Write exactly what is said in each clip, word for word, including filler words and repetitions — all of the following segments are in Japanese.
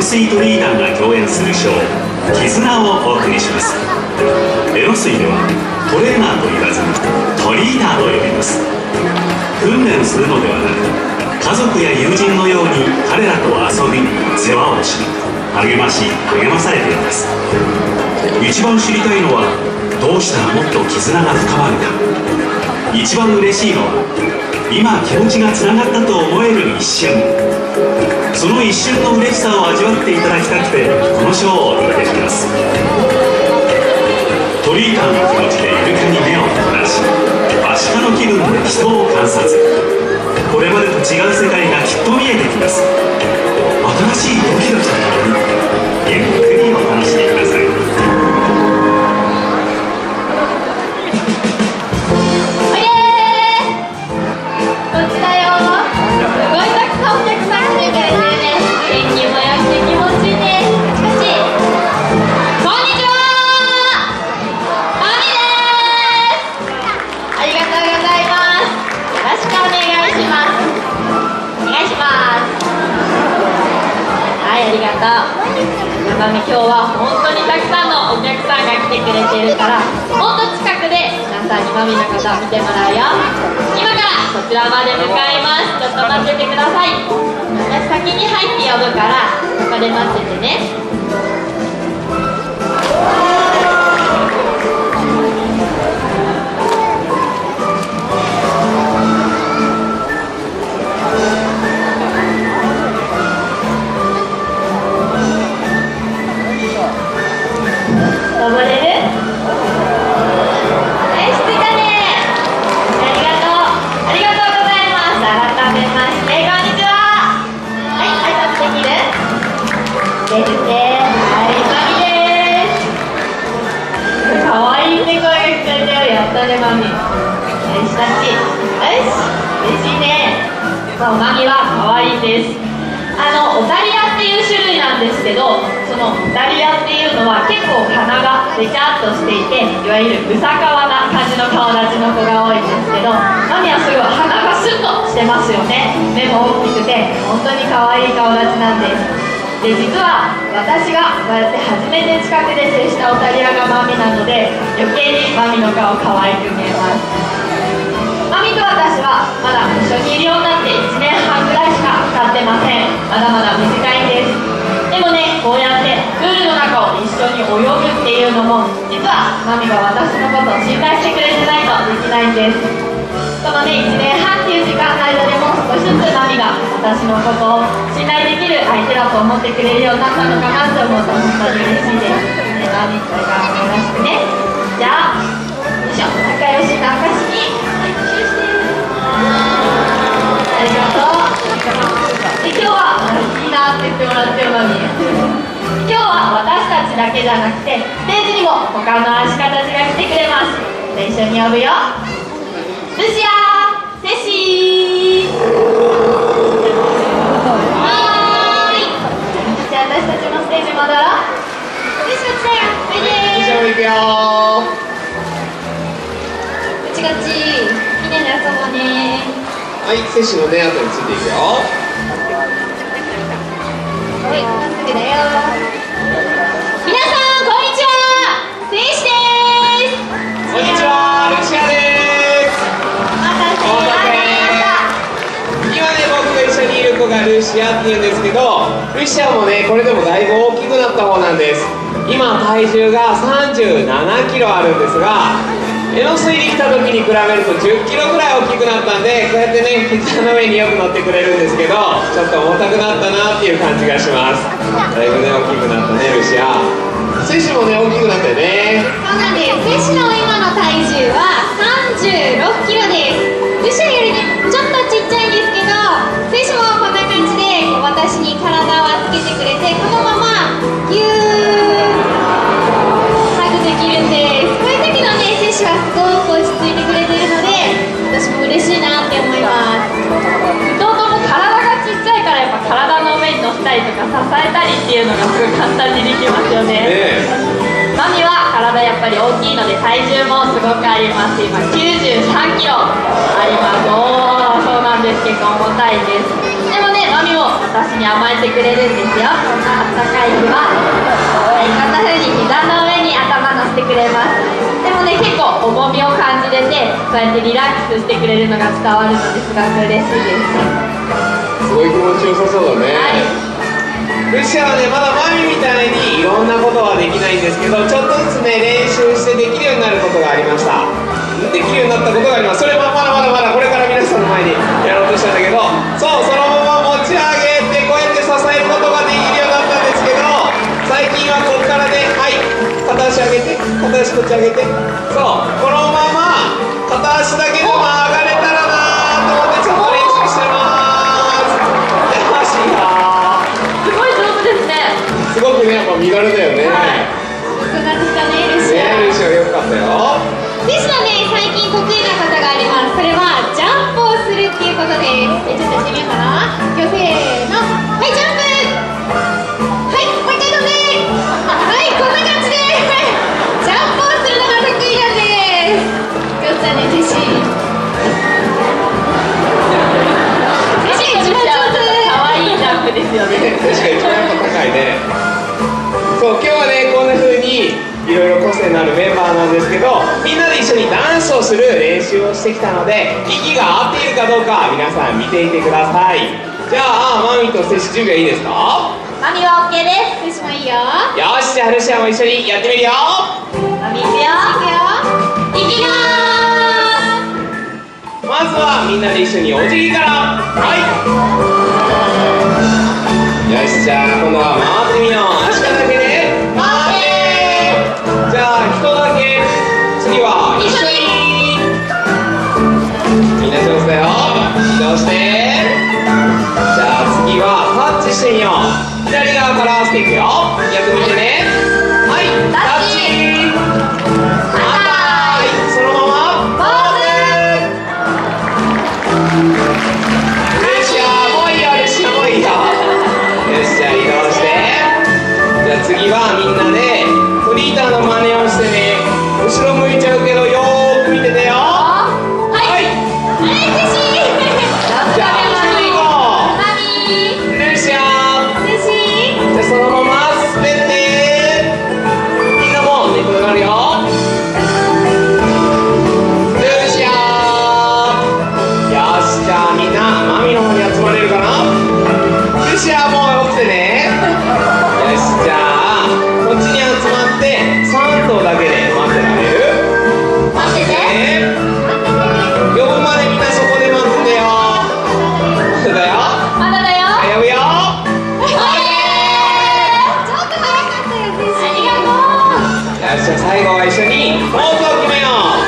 水トリーダーが共演するショー「絆」をお送りします。エノスイではトレーナーと言わずにトリーダーと呼びます。訓練するのではなく、家族や友人のように彼らと遊び世話をし励まし励まされています。一番知りたいのはどうしたらもっと絆が深まるか。一番嬉しいのは今気持ちがつながったと思える一瞬。その一瞬の嬉しさを味わっていただきたくてこのショーをお届けします。トリーターの気持ちでイルカに目を凝らし、アシカの気分で人を観察。これまでと違う世界がきっと見えてきます。新しいドキドキとともにゆっくりお楽しみください。 今日は本当にたくさんのお客さんが来てくれているから、もっと近くで皆さんにマミのことを見てもらうよ。今からそちらまで向かいます。ちょっと待っててください。私先に入って呼ぶからここで待っててね。マミ、よし、タッチ、よし、嬉しいね。そう、マミは可愛いです。あの、オタリアっていう種類なんですけど、そのオタリアっていうのは結構鼻がべちゃっとしていて、いわゆるブサカワな感じの顔立ちの子が多いんですけど、マミはすごい鼻がスッとしてますよね。目も大きくて本当に可愛い顔立ちなんです。で、実は私がこうやって初めて近くで接したオタリアがマミなので、余計にマミの顔可愛く見えます。マミと私はまだ一緒にいるようになっていちねんはんぐらいしか経ってません。まだまだ短いんです。でもね、こうやってプールの中を一緒に泳ぐっていうのも、実はマミが私のことを信頼してくれてないとできないんです。このね、いちねんはんっていう時間の間でも少しずつマミが私のことを信頼できる相手だと思ってくれるようになったのかなって思うと本当に嬉しいです。ね、マミこれからもよろしくね。じゃあ、よいしょ、仲良しな証にチューしてありがとう。で、今日はいいなって言ってもらってるのに今日は私たちだけじゃなくてステージにも他のアシカたちが来てくれます。一緒に呼ぶよ。ルシア、セシー。はーい。じゃあ私たちもステージ戻ろう。ルシア来たよ。おいでー。ルシアも行くよー。こっちこっち。みんなで遊ぼうねー。 はい、セシのね、後についていくよ。 はい、まっすぐだよー。皆さんこんにちは。セシでーす。 こんにちは、ルシアでーす。今ね、僕が一緒にいる子がルシアっていうんですけど、ルシアもね、これでもだいぶ大きくなった方なんです。今体重がさんじゅうななキロあるんですが、エノスイに来た時に比べるとじゅっキロぐらい大きくなったんで、こうやってね、膝の上によく乗ってくれるんですけど、ちょっと重たくなったなっていう感じがします。だいぶね、大きくなったね、ルシア。セシもね、大きくなったよね。 そうなんです。セシの今の体重はさんじゅうろっキロです。ルシアよりね、ちょっとちっちゃいんですけど、セシもこんな感じで私に体を預けてくれて、このままギューハグできるんです。こういう時のね、セシはすごく落ち着いてくれてるので、私も嬉しいなって思います。ふたりとも体がちっちゃいから、やっぱ体の上に乗ったりとか支えたりっていうのがすごい簡単にできますよね。マミは体やっぱり大きいので体重もすごくあります。今きゅうじゅうさんキロあります。おー、そうなんです。結構重たいです。でもね、 マミも私に甘えてくれるんですよ。こんなあったかい日は、はい、こんな風に膝の上に頭乗せてくれます。でもね、結構重みを感じれて、こうやってリラックスしてくれるのが伝わるのですごく嬉しいです。 すごい気持ちよさそうだね。 はい、 ルシアはね、まだマミみたいにいろんなことはできないんですけど、ちょっとずつね、練習してできるようになることがありました。できるようになったことがあります。それはまだまだまだこれから皆さんの前にやろうとしたんだけど、そう、そのまま持ち上げてこうやって支えることができるようになったんですけど、最近はここからね、はい、片足上げて、片足こっち上げて、そう、このまま片足だけでも上がれたらなと思ってちょっと練習してます。よし、いいな。 すごい上手ですね。 すごくね、やっぱ身軽だよね。 はい、よくなってきたね、ルシア。 ね、ルシアよかったよ。 ルシアね、最近得意なことがあります。それはジャンプをするっていうことです。え、ちょっとやってみようかな。いくよ、せーの。はい、ジャンプ。はい、もう一回飛んで。はい、こんな感じでジャンプをするのが得意なんです。よっちゃんね、ジェシー。ジェシー一番上手。 可愛いジャンプですよね。 確かに一番やっぱ高いね。そう、今日はね、こんな風にいろいろ個性のあるメンバーなんですけど、みんなで一緒にダンスをする練習をしてきたので、息が合っているかどうか皆さん見ていてください。じゃあマミとセシ準備はいいですか？ マミは OK でルシもいいよ。 よし、じゃあルシアも一緒にやってみるよ。 す。マミいくよ。 いくよ。いきままずはみんなで一緒にお辞儀から。はい、よし、じゃあ今度は回ってみよう。足だけで回って。じゃあ人だけ、次は一緒に。みんな上手だよ。上手して。じゃあ次はタッチしてみよう。左側から合わせていくよ。逆見てね。はい、タッチ。はい、そのままポーズ。ルシアもういいよ、ルシアもういいよ。よし、じゃあ移動して。じゃあ次はみんなでフリーターの真似をしてね。後ろ向いちゃうけどよーく見ててよ。はい、 はい、ジェシー。 じゃあ一緒に行こマミー。 う。ルシア、 ジェシー。 じゃあそのまま滑って。みんなも寝転がるよ。ルシア、よし、じゃあみんなマミの方に集まれるかな。ルシアも起きてね。よし、じゃあこっちに集まってさん頭だけで待ってられる？ 待ってて。 ね、呼ぶまでみんなそこで待っててよ。待ってたよ。 まだだよ。 呼ぶよ。 ちょっと早かったよ、ジェシー。 ありがとう。 よし、じゃあ最後は一緒にポーズを決めよう。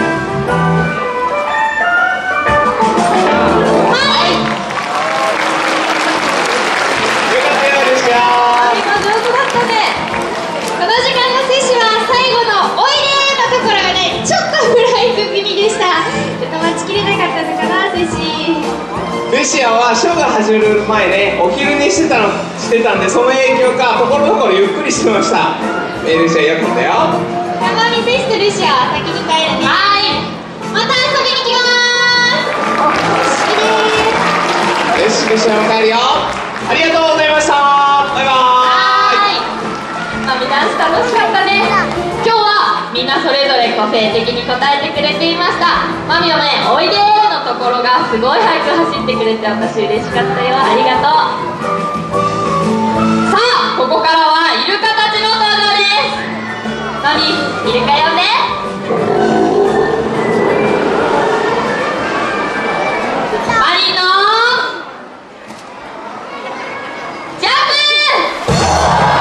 よかったよ、ルシア。 今上手だったね。この時間の接種は最後のおいでのところがね、ちょっとフライング気味でした。ちょっと待ちきれなかったのかな、接種。 ルシアはショーが始める前ね、お昼寝してたのしてたんで、その影響かところどころゆっくりしてました。えー、ルシアよかったよ。 マミ、接種とルシアは先に帰るね。はい。また遊びに来ます。好きです。 よし、ルシアも帰るよ。ありがとうございました。バイバーイ。 マミダンス楽しかったね。今日はみんなそれぞれ個性的に答えてくれていました。マミはね、おいでーのところがすごい早く走ってくれて私嬉しかったよ。ありがとう。さあ、ここからはイルカたちの登場です。マミ、イルカ呼んで。マリのジャンプ。か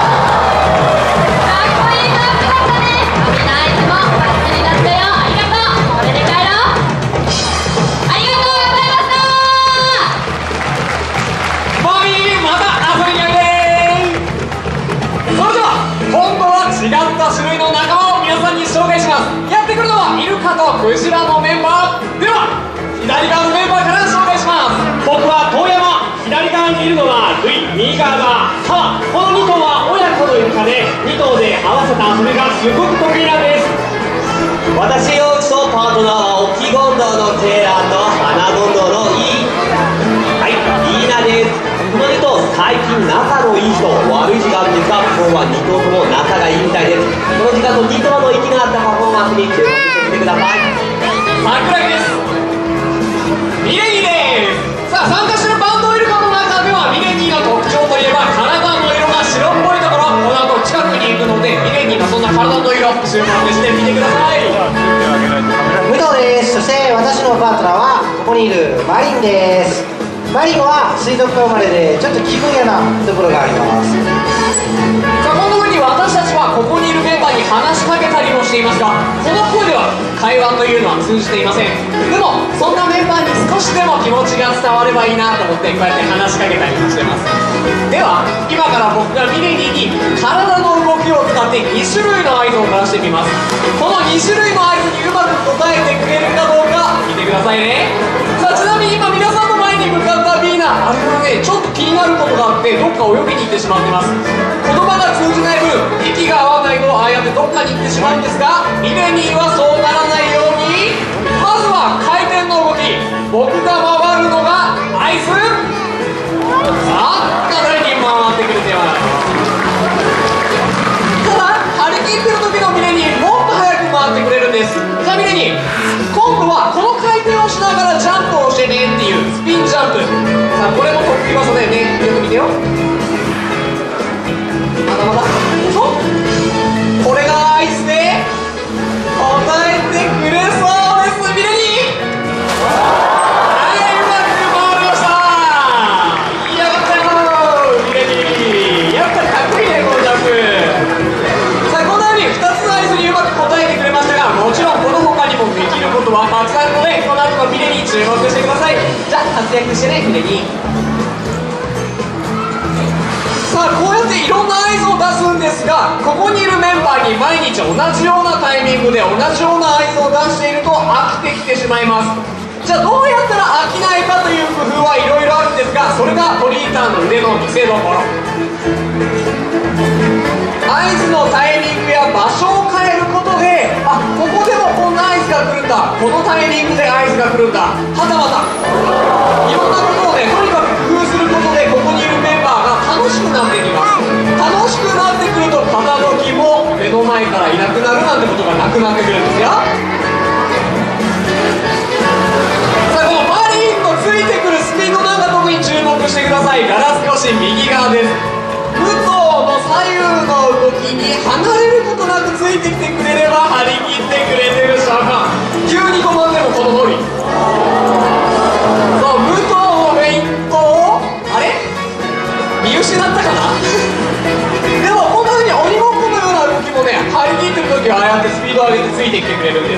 っこいいジャンプだったね。マミの合図もバッチリだったよ。ありがとう。これで帰ろう。ありがとうございました。 マミー、また遊びにおいでー。それでは今度は違った種類の仲間を皆さんに紹介します。やってくるのはイルカとクジラのメンバーでは、左側のメンバーから紹介します。 僕は遠山、左側にいるのはルイ、右側がカワ。このに頭は親子のイルカで、に頭で合わせた遊びがすごく得意なんです。 私、陽一とパートナーはオキゴンドウのテーラーとアナゴンドウのイー、はい、イーナです。 最近仲のいい人悪い時間あるんですが、今日はに頭とも仲がいいみたいです。この時間とに頭の息が合ったパフォーマンスに注目してみてください。 桜木です。ミレニーです。さあ、参加してるバンドイルカの中ではミレニーの特徴といえば体の色が白っぽいところ。この後近くに行くのでミレニーのそんな体の色注目してみてください。 武藤です。そして私のパートナーはここにいるマリンです。マリンは水族館生まれでちょっと気分屋なところがあります。 さあ、こんな風に私たちはここにいるメンバーに話しかけたりもしていますが、この声では会話というのは通じていません。でもそんなメンバーに少しでも気持ちが伝わればいいなと思ってこうやって話しかけたりもしてます。では今から僕がミレニーに体の動きを使ってに種類の合図を出してみます。このに種類の合図にうまく答えてくれるかどうか見てくださいね。さあ、ちなみに今皆さんの前に向かったビーナ、あれはねちょっと気になることがあってどっか泳ぎに行ってしまってます。言葉が通じない分息が合わないとああやってどっかに行ってしまうんですが、ミレニーはそうならないようにまずは回転の動き、僕が回るのが合図。さあ、かなり回ってくれてます。ただ張り切ってる時のミレニーもっと早く回ってくれるんです。じゃあミレニー、今度はこの回転をしながらジャンプをしてねっていうスピンジャンプ。さあ、これも得意技だよね。よく見てよ。まだまだそう、これが合図で答えてくれそうです。ミレニー、はい、うまく回りました。いや、やったよミレニー、やっぱりかっこいいねこのジャンプ。さあ、このようにふたつの合図にうまく答えてくれましたが、もちろんこの他にもできることはたくさんあるので、この後のミレニー注目してください。じゃあ活躍してねミレニー。さあ、こうやっていろんな合図を出すんですが、ここにいるメンバーに毎日同じようなタイミングで同じような合図を出していると飽きてきてしまいます。じゃあどうやったら飽きないかという工夫はいろいろあるんですが、それがトリーターの腕の見せ所。合図のタイミングや場所を変えることで、あ、ここでもこんな合図が来るんだ、このタイミングで合図が来るんだ、はたまたいろんなことをね、とにかく工夫することでここにいるメンバーが楽しくなってきます。楽しくなってくると片時も目の前からいなくなるなんてことがなくなってくるんですよ。さあ、このマリンのついてくるスピードなんか特に注目してください。ガラス越し右側です。武藤の左右の動きに離れることなくついてきてくれれば張り切ってくれてる証拠。急に止まってもこの通り。そう、武藤のフェイントをあれ見失ったかなでもこんな風に鬼ごっこのような動きもね、張り切ってる時はああやってスピードを上げてついてきてくれるんです。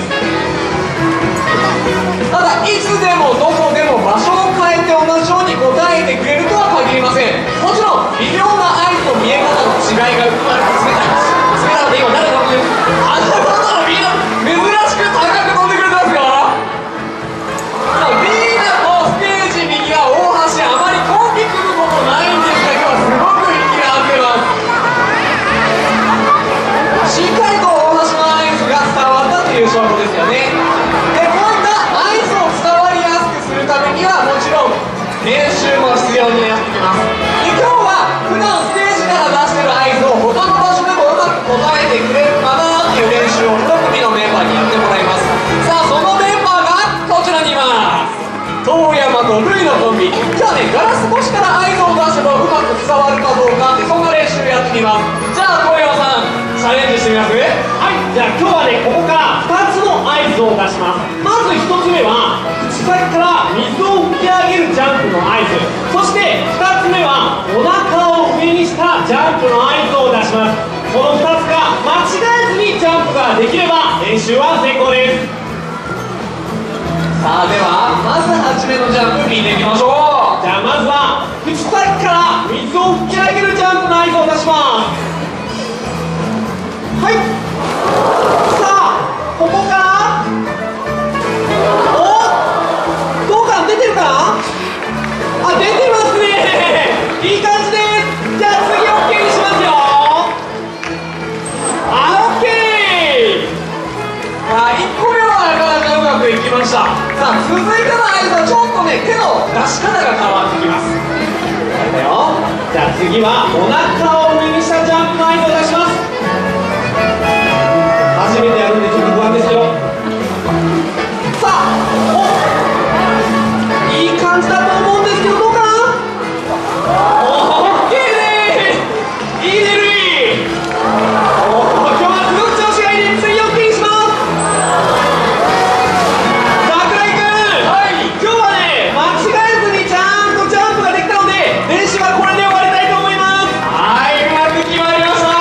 ただいつでもどこでも場所を変えて同じように答えてくれるとは限りません。もちろん微妙な合図の見え方の違いが生まれて詰めた詰めたので今誰かも言うあんなことのみんな珍しく高く飛んでくれてますから。ビーナのステージ右は大橋、あまりコンビ組むことないんですが、今日はすごく息が合ってます。しっかりと大橋の合図が伝わったという証拠ですよね。で、こういった合図を伝わりやすくするためにはもちろん練習も必要になってきます。で、今日は普段ステージから出してる合図を他の場所でもうまく答えてくれるかなっていう練習を一組のメンバーにやってもらいます。さあ、そのメンバーがこちらにいます。遠山とルイのコンビ。じゃあね、ガラス越しから合図を出せばうまく伝わるかどうかってそんな練習やってみます。じゃあ遠山さんチャレンジしてみます？ はい、じゃあ今日はね、ここからふたつの合図を出します。まずひとつめは口先から水を吹き上げるジャンプの合図、そしてふたつめはお腹を上にしたジャンプの合図を出します。このふたつが間違えずにジャンプができれば練習は成功です。 さあ、ではまず初めのジャンプ見ていきましょう。 じゃあまずは口先から水を吹き上げるジャンプの合図を出します。はい、さあここからおどうか出てるかなあ、出てますねいい感じです。じゃあ次 OK にしますよ。あ、OK。 さあいっこめはなかなかうまくいきました。さあ続いての合図はちょっとね手の出し方が変わってきます。だよ。 じゃあ次はお腹を上にしたジャンプの合図を出します。初めてやるんでちょっと不安ですけど、さあ、おいい感じだと思うんですけど、どうかな。おー、いいねー、いいねるい。おー、今日はすごく調子がいいです。次 OK にします。桜井くん、はい、今日はね間違えずにちゃんとジャンプができたので、練習はこれで終わりたいと思います。はい、うまく決まりました。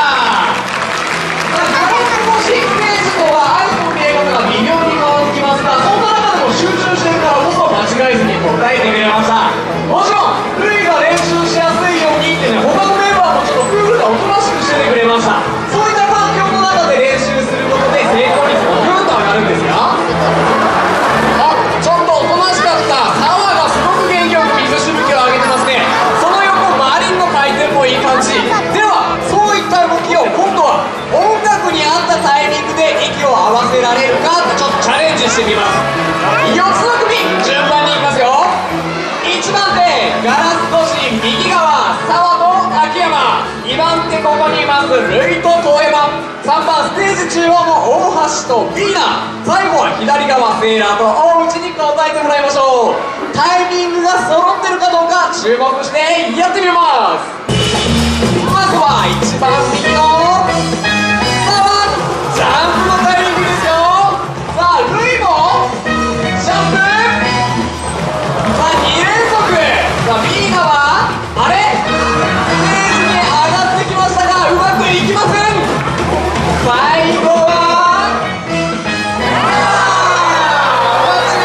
新ページとは合図の見え方が微妙に変わってきますが、そんな中でも集中してるからこそ間違えずに答えてくれました。もちろんルイが練習しやすいようにってね、他のメンバーもちょっと夫婦がおとなしくしててくれました。そういった環境の中で練習することで成功率もぐんと上がるんですよ。あ、ちょっとおとなしかったサワがすごく元気よく水しぶきを上げてますね。その横マリンの回転もいい感じでは、そういった動きを今度は音楽に合ったタイミングで息を合わせられるかってちょっとチャレンジしてみます。よっつの組順番にいきますよ。いちばん手ガラス越し右側澤と秋山、にばん手ここにいますルイと遠山、さんばんステージ中央の大橋とビーナ、最後は左側セーラーと大内に答えてもらいましょう。タイミングが揃ってるかどうか注目してやってみます。まずはいちばん右の澤、ジャンプのタイミングですよ。さあルイもジャンプ、さあにれんぞく、さあビーナはあれステージに上がってきましたがうまくいきません。最後はあー、マジ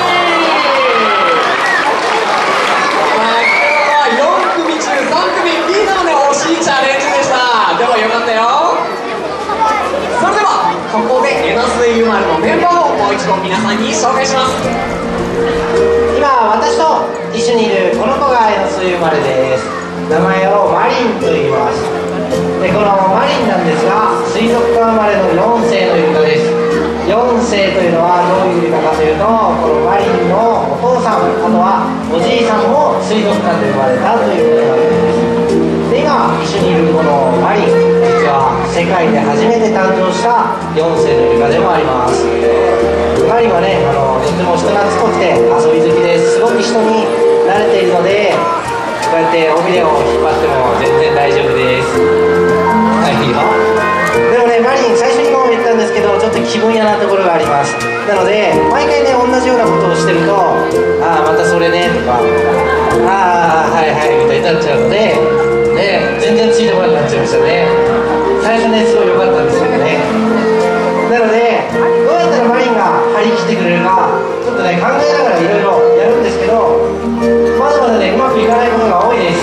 まあ今日はよんくみ中さんくみビーナのね惜しいチャレンジでした。でもよかったよ。それではここでエナスイユマルのメンバーをもう一度皆さんに紹介します。 今私と一緒にいるこの子が江ノ水生まれです。名前をマリンと言います。でこのマリンなんですが、水族館生まれのよん世のイルカです。よん世というのはどういうイルカかというと、このマリンのお父さん、あとはおじいさんも水族館で生まれたということなんです。で今一緒にいるこのマリン、実は世界で初めて誕生したよん世のイルカでもあります。マリンはね、あのとても人懐っこくて遊び好きです。すごく人に慣れているので、こうやって尾びれを引っ張っても全然大丈夫です。はい、いいよ。でもね、マリン最初にも言ったんですけど、ちょっと気分屋なところがあります。なので毎回ね同じようなことをしてると、ああまたそれねとか、ああはいはいみたいになっちゃうので、ね、全然ついてこなくなっちゃいましたね。最初ねすごい良かったんですけどね。なのでどうやったらマリンが張り切ってくれるかちょっとね考えながらいろいろやるんですけど、まだまだねうまくいかないことが多いです。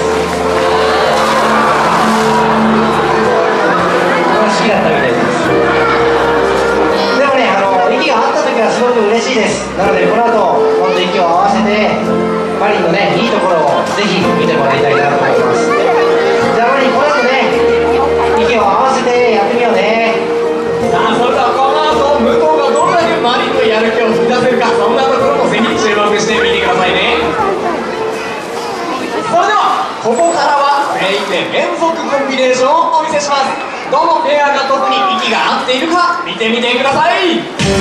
好きだったみたいです。でもね、あの息が合った時はすごく嬉しいです。なのでこの後もっと息を合わせてマリンのねいいところをぜひ見てもらいたいなと思います。じゃあマリンこの後ね息を合わせてやってみようね。 さあそれではこの後武藤がどれだけマリンのやる気を引き出せるか、そんなところもぜひ注目してみてくださいね。それではここからは全員で連続コンビネーションをお見せします。どのペアが特に息が合っているか見てみてください。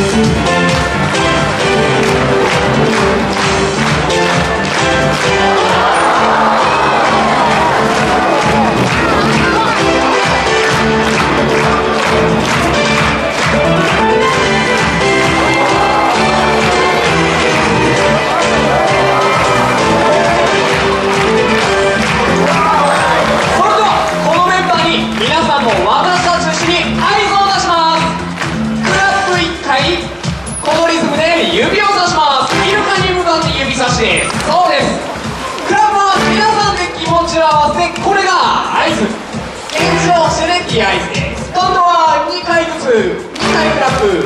そうです。クラップは皆さんで気持ちを合わせ、これが合図。延長してね、いい合図です。今度はにかいずつにかいクラップ。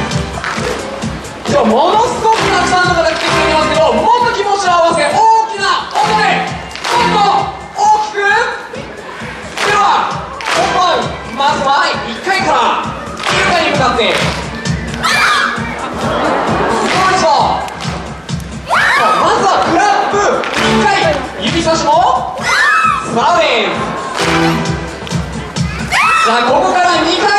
今日ものすごくたくさんの方が来てくれてますけど、もっと気持ちを合わせ大きな音でもっと大きく。では本番、まずはいっかいからイルカに向かってまずはクラップいっかい、指差しもさザーです。じゃあここからにかい